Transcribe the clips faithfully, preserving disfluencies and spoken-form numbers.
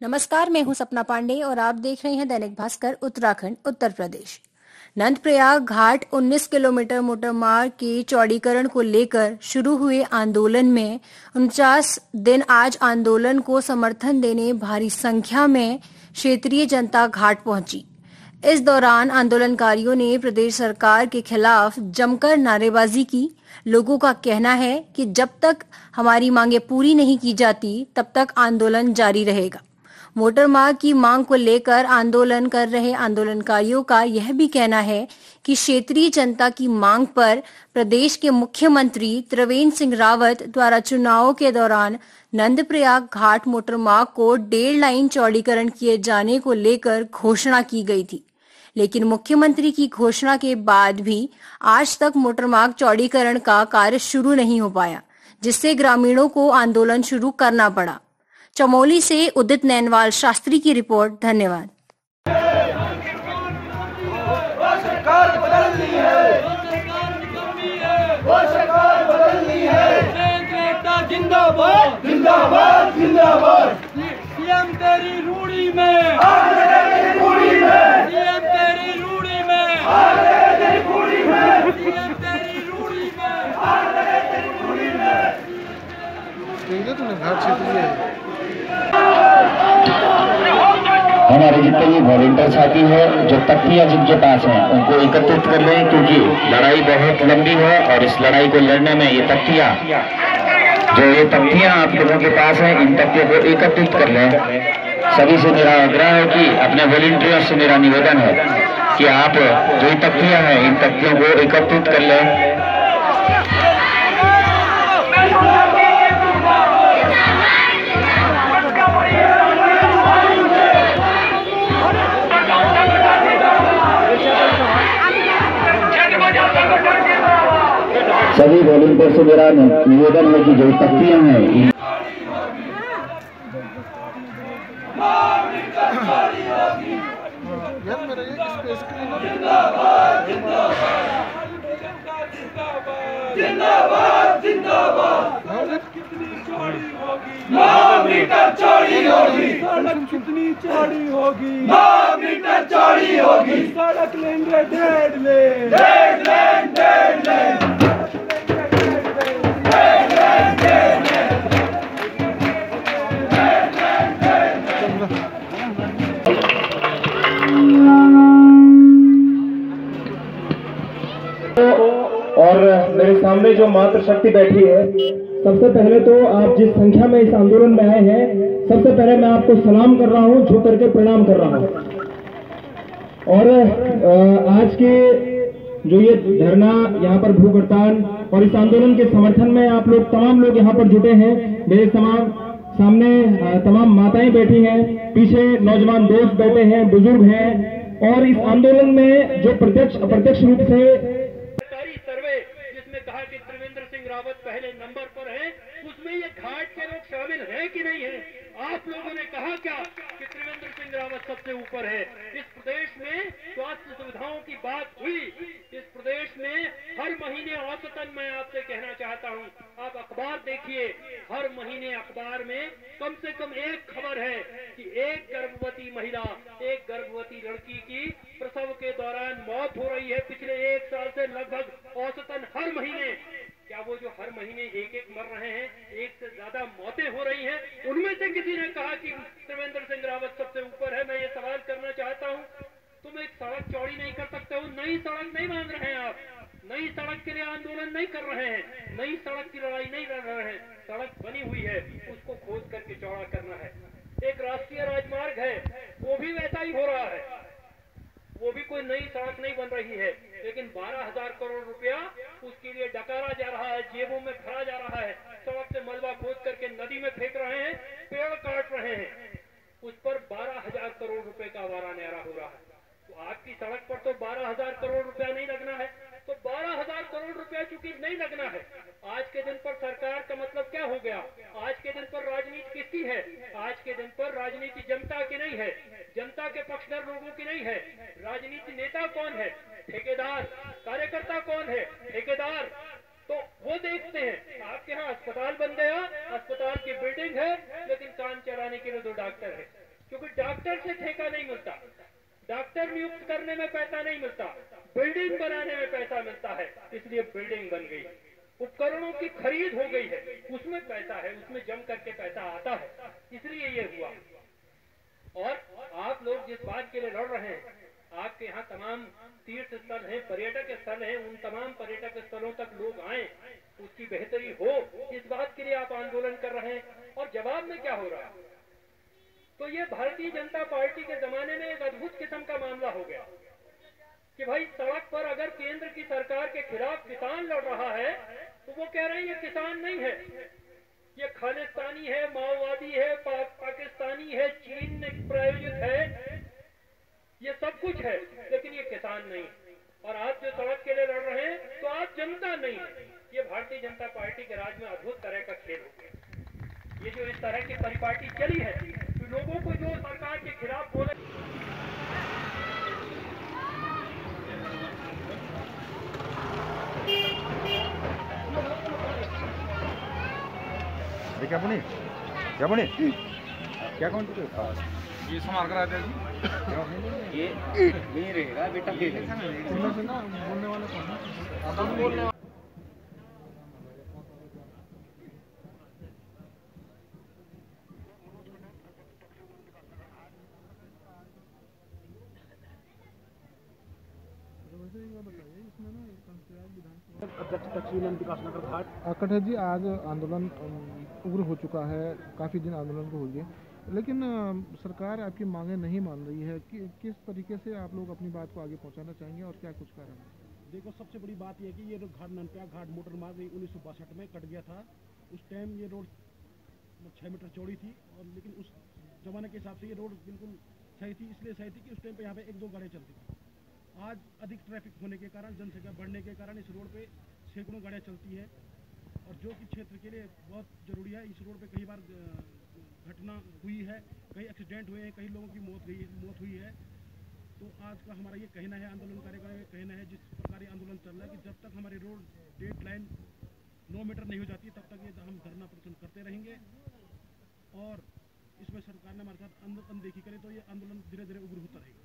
नमस्कार, मैं हूं सपना पांडे और आप देख रहे हैं दैनिक भास्कर उत्तराखंड उत्तर प्रदेश। नंदप्रयाग घाट उन्नीस किलोमीटर मोटर मार्ग के चौड़ीकरण को लेकर शुरू हुए आंदोलन में उनचास दिन आज आंदोलन को समर्थन देने भारी संख्या में क्षेत्रीय जनता घाट पहुंची। इस दौरान आंदोलनकारियों ने प्रदेश सरकार के खिलाफ जमकर नारेबाजी की। लोगों का कहना है कि जब तक हमारी मांगे पूरी नहीं की जाती तब तक आंदोलन जारी रहेगा। मोटर मार्ग की मांग को लेकर आंदोलन कर रहे आंदोलनकारियों का यह भी कहना है कि क्षेत्रीय जनता की मांग पर प्रदेश के मुख्यमंत्री त्रिवेंद्र सिंह रावत द्वारा चुनावों के दौरान नंदप्रयाग घाट मोटर मार्ग को डेढ़ लाइन चौड़ीकरण किए जाने को लेकर घोषणा की गई थी, लेकिन मुख्यमंत्री की घोषणा के बाद भी आज तक मोटर मार्ग चौड़ीकरण का कार्य शुरू नहीं हो पाया, जिससे ग्रामीणों को आंदोलन शुरू करना पड़ा। चमोली से उदित नैनवाल शास्त्री की रिपोर्ट। धन्यवाद। वो सरकार बदलनी है, वो सरकार बदलनी है। जिंदाबाद जिंदाबाद जिंदाबाद। सीएम तेरी रूढ़ी में, तेरी रूढ़ी में, सीएम तेरी रूढ़ी में, तेरी रूढ़ी में, सीएम तेरी रूढ़ी में, तेरी रूढ़ी में। देंगे तूने घाट क्षेत्र में हमारे जितने भी वॉलंटियर साथी हैं, जो तख्तियां जिनके पास हैं, उनको एकत्रित कर लें, क्योंकि लड़ाई बहुत लंबी है और इस लड़ाई को लड़ने में ये तख्तियां जो ये तख्तियां आप लोगों के पास हैं, इन तख्तियों को एकत्रित कर लें। सभी से मेरा आग्रह है कि अपने वॉलंटियर्स से मेरा निवेदन है कि आप जो ये तख्तियां हैं, इन तख्तियों को एकत्रित कर लें। सभी वॉलंटियर से मेरा निवेदन है कि जो तख्तियां हैं यार मेरा एक स्पेस के लिए जिंदाबाद जिंदाबाद जिंदाबाद। कितनी चौड़ी होगी, नौ मीटर चौड़ी होगी, सड़क कितनी चौड़ी होगी, नौ मीटर चौड़ी होगी। सड़क लेंगे डेढ़ लेन, डेढ़ लेन डेढ़ लेन, और मेरे सामने जो मातृशक्ति बैठी है, सबसे पहले तो आप जिस संख्या में इस आंदोलन में आए हैं, सबसे पहले मैं आपको सलाम कर रहा हूं, झुक करके प्रणाम कर रहा हूं। और आज के जो ये धरना, यहाँ पर भूख हड़ताल और इस आंदोलन के समर्थन में आप लोग तमाम लोग यहाँ पर जुटे हैं। मेरे तमाम सामने तमाम माताएं बैठी हैं, पीछे नौजवान दोस्त बैठे हैं, बुजुर्ग हैं। और इस आंदोलन में जो प्रत्यक्ष अप्रत्यक्ष रूप से सर्वे जिसमें कहा कि त्रिवेंद्र सिंह रावत पहले नंबर पर है, उसमें ये घाट के लोग शामिल हैं कि नहीं है? आप लोगों ने कहा क्या कि त्रिवेंद्र सिंह रावत सबसे ऊपर है? इस प्रदेश में स्वास्थ्य सुविधाओं की बात हुई, इस प्रदेश में हर महीने औसतन मैं आपसे कहना चाहता हूं, आप अखबार देखिए, हर महीने अखबार में कम से कम एक खबर है कि एक गर्भवती महिला, एक गर्भवती लड़की की प्रसव के दौरान मौत हो रही है। पिछले एक साल से लगभग औसतन हर महीने, क्या वो जो हर महीने एक एक मर रहे हैं, एक से ज्यादा मौतें हो रही हैं, उनमें से किसी ने कहा कि त्रिवेंद्र सिंह रावत सबसे ऊपर है? मैं ये सवाल करना चाहता हूं, तुम एक सड़क चौड़ी नहीं कर सकते हो? नई सड़क नहीं मांग रहे हैं आप, नई सड़क के लिए आंदोलन नहीं कर रहे हैं, नई सड़क की लड़ाई नहीं लड़ रहे हैं। सड़क बनी हुई है, उसको खोद करके चौड़ा करना है। एक राष्ट्रीय राजमार्ग है, वो भी वैसा ही हो रहा है, वो भी कोई नई सड़क नहीं बन रही है, लेकिन बारह हजार करोड़ रुपया उसके लिए डकारा जा रहा है, जेबों में भरा जा रहा है। सड़क से मलबा खोद करके नदी में फेंक रहे हैं, पेड़ काट रहे हैं, उस पर बारह हजार करोड़ रुपए का आवारा न्यारा हो रहा है। तो आपकी सड़क पर तो बारह हजार करोड़ रुपया नहीं लगना है, तो बारह हजार करोड़ रुपया चूंकि नहीं लगना है, आज के दिन पर सरकार का मतलब क्या हो गया? आज के दिन पर राजनीति किसकी है? आज के दिन पर राजनीति जनता की नहीं है, जनता के पक्षधर लोगों की नहीं है। राजनीति नेता कौन है? ठेकेदार। कार्यकर्ता कौन है? ठेकेदार। तो वो देखते हैं आपके यहाँ अस्पताल बन गया, अस्पताल की बिल्डिंग है, लेकिन काम चलाने के लिए दो डॉक्टर है। क्योंकि डॉक्टर से ठेका नहीं मिलता, डॉक्टर नियुक्त करने में पैसा नहीं मिलता, बिल्डिंग बनाने में पैसा मिलता है, इसलिए बिल्डिंग बन गई। उपकरणों की खरीद हो गई है, उसमें पैसा है, उसमें जम करके पैसा आता है, इसलिए ये हुआ। और आप लोग जिस बात के लिए लड़ रहे हैं, आपके यहाँ तमाम तीर्थ स्थल हैं, पर्यटक स्थल हैं, उन तमाम पर्यटक स्थलों तक लोग आए, उसकी बेहतरी हो, इस बात के लिए आप आंदोलन कर रहे हैं। और जवाब में क्या हो रहा है? तो ये भारतीय जनता पार्टी के जमाने में एक अद्भुत किस्म का मामला हो गया कि भाई सड़क पर अगर केंद्र की सरकार के खिलाफ किसान लड़ रहा है तो वो कह रहे हैं ये किसान नहीं है, ये खालिस्तानी है, माओवादी है, पा, पाकिस्तानी है, चीन ने प्रायोजित है, ये सब कुछ है, लेकिन ये किसान नहीं। और आप जो सड़क के लिए लड़ रहे हैं तो आप जनता नहीं है। ये भारतीय जनता पार्टी के राज में अद्भुत तरह का खेल हो गया। ये जो इस तरह की परिपाटी चली है, तो लोगों को जो सरकार के खिलाफ बोले क्या बने क्या बने क्या कौन ये संभाल कर आते हैं ये नहीं रहेगा बेटा बोलने वाले आकट है जी, आज आंदोलन उग्र हो चुका है, काफ़ी दिन आंदोलन को हो गए, लेकिन सरकार आपकी मांगें नहीं मान रही है कि किस तरीके से आप लोग अपनी बात को आगे पहुंचाना चाहेंगे और क्या कुछ कारण है? देखो, सबसे बड़ी बात यह है कि ये रोड घाट ननप्या घाट मोटर मार्ग उन्नीस सौ बासठ में कट गया था। उस टाइम ये रोड छः मीटर चौड़ी थी, और लेकिन उस जमाने के हिसाब से ये रोड बिल्कुल सही थी। इसलिए सही थी कि उस टाइम पे यहाँ पे एक दो गाड़ियाँ चलती थी। आज अधिक ट्रैफिक होने के कारण, जनसंख्या बढ़ने के कारण इस रोड पे सैकड़ों गाड़ियाँ चलती है, और जो कि क्षेत्र के लिए बहुत ज़रूरी है। इस रोड पे कई बार घटना हुई है, कई एक्सीडेंट हुए हैं, कई लोगों की मौत हुई मौत हुई है। तो आज का हमारा ये कहना है, आंदोलनकारियों का ये कहना है, जिस प्रकार आंदोलन चल रहा है, कि जब तक हमारी रोड डेड लाइन नौ मीटर नहीं हो जाती, तब तक ये हम धरना प्रदर्शन करते रहेंगे। और इसमें सरकार ने हमारे साथ अनदेखी करे तो ये आंदोलन धीरे धीरे उग्र होता रहेगा।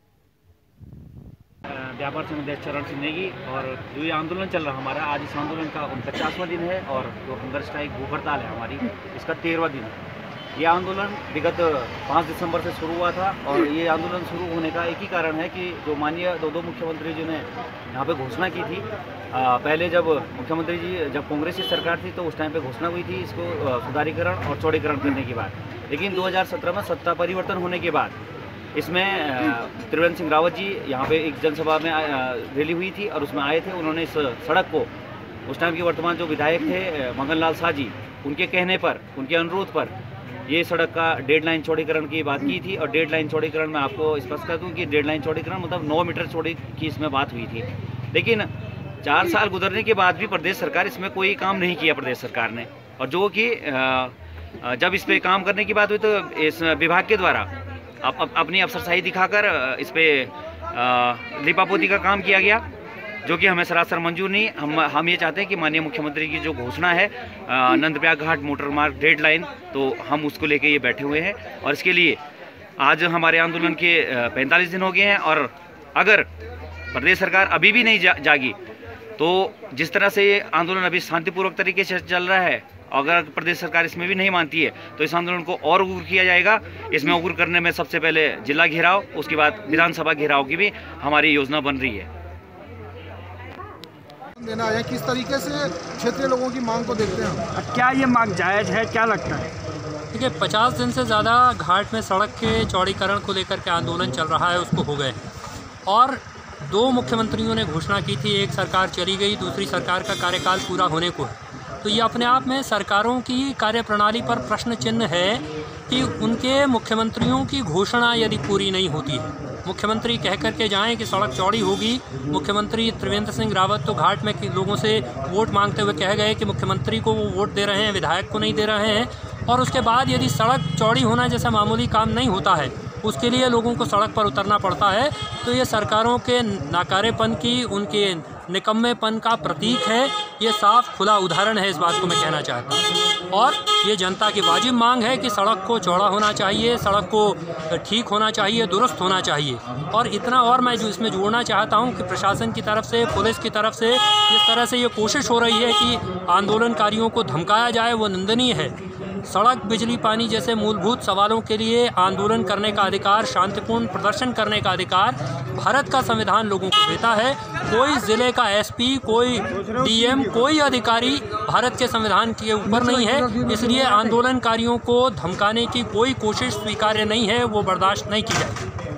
व्यापार संघ अध्यक्ष चरण सिंह नेगी, और जो ये आंदोलन चल रहा हमारा, आज इस आंदोलन का उनपचासवां दिन है, और जो हंगर स्ट्राइक भूख हड़ताल है हमारी, इसका तेरहवां दिन है। ये आंदोलन विगत पाँच दिसंबर से शुरू हुआ था, और ये आंदोलन शुरू होने का एक ही कारण है कि जो माननीय दो दो मुख्यमंत्री जी ने यहाँ पे घोषणा की थी। आ, पहले जब मुख्यमंत्री जी जब कांग्रेस की सरकार थी तो उस टाइम पे घोषणा हुई थी इसको सुधारीकरण और चौड़ीकरण करने की बात, लेकिन दो हज़ार सत्रह में सत्ता परिवर्तन होने के बाद इसमें त्रिवेंद्र सिंह रावत जी यहाँ पे एक जनसभा में रैली हुई थी, और उसमें आए थे। उन्होंने इस सड़क को, उस टाइम के वर्तमान जो विधायक थे मंगन लाल शाह जी, उनके कहने पर, उनके अनुरोध पर ये सड़क का डेड लाइन चौड़ीकरण की बात की थी। और डेड लाइन चौड़ीकरण में आपको स्पष्ट कर दूं कि डेड लाइन चौड़ीकरण मतलब नौ मीटर चौड़ी की इसमें बात हुई थी, लेकिन चार साल गुजरने के बाद भी प्रदेश सरकार इसमें कोई काम नहीं किया प्रदेश सरकार ने। और जो कि जब इस पर काम करने की बात हुई तो इस विभाग के द्वारा अप, अप, अपनी अफसरशाही दिखाकर इस पर लिपापोती का काम किया गया, जो कि हमें सरासर मंजूर नहीं। हम हम ये चाहते हैं कि माननीय मुख्यमंत्री की जो घोषणा है नंदप्रयाग घाट मोटर मार्ग डेड लाइन, तो हम उसको लेके ये बैठे हुए हैं। और इसके लिए आज हमारे आंदोलन के पैंतालीस दिन हो गए हैं, और अगर प्रदेश सरकार अभी भी नहीं जा, जागी तो जिस तरह से ये आंदोलन अभी शांतिपूर्वक तरीके से चल रहा है, अगर प्रदेश सरकार इसमें भी नहीं मानती है तो इस आंदोलन को और उग्र किया जाएगा। इसमें उग्र करने में सबसे पहले जिला घेराव, उसके बाद विधानसभा घेराव की भी हमारी योजना बन रही है। देना है किस तरीके से क्षेत्रीय लोगों की मांग को देखते हैं? क्या ये मांग जायज़ है, क्या लगता है? देखिए, पचास दिन से ज़्यादा घाट में सड़क के चौड़ीकरण को लेकर के आंदोलन चल रहा है, उसको हो गए, और दो मुख्यमंत्रियों ने घोषणा की थी, एक सरकार चली गई, दूसरी सरकार का कार्यकाल पूरा होने को है। तो ये अपने आप में सरकारों की कार्यप्रणाली पर प्रश्न चिन्ह है कि उनके मुख्यमंत्रियों की घोषणा यदि पूरी नहीं होती है, मुख्यमंत्री कह कर के जाएँ कि सड़क चौड़ी होगी। मुख्यमंत्री त्रिवेंद्र सिंह रावत तो घाट में लोगों से वोट मांगते हुए कह गए कि मुख्यमंत्री को वो वोट दे रहे हैं, विधायक को नहीं दे रहे हैं, और उसके बाद यदि सड़क चौड़ी होना जैसा मामूली काम नहीं होता है, उसके लिए लोगों को सड़क पर उतरना पड़ता है। तो ये सरकारों के नाकारेपन की, उनके निकम्मेपन का प्रतीक है। ये साफ खुला उदाहरण है, इस बात को मैं कहना चाहता हूँ। और ये जनता की वाजिब मांग है कि सड़क को चौड़ा होना चाहिए, सड़क को ठीक होना चाहिए, दुरुस्त होना चाहिए। और इतना और मैं जो इसमें जोड़ना चाहता हूँ कि प्रशासन की तरफ से, पुलिस की तरफ से जिस तरह से ये कोशिश हो रही है कि आंदोलनकारियों को धमकाया जाए, वो निंदनीय है। सड़क, बिजली, पानी जैसे मूलभूत सवालों के लिए आंदोलन करने का अधिकार, शांतिपूर्ण प्रदर्शन करने का अधिकार भारत का संविधान लोगों को देता है। कोई ज़िले का एसपी, कोई डीएम, कोई अधिकारी भारत के संविधान के ऊपर नहीं है, इसलिए आंदोलनकारियों को धमकाने की कोई कोशिश स्वीकार्य नहीं है, वो बर्दाश्त नहीं की जाएगी।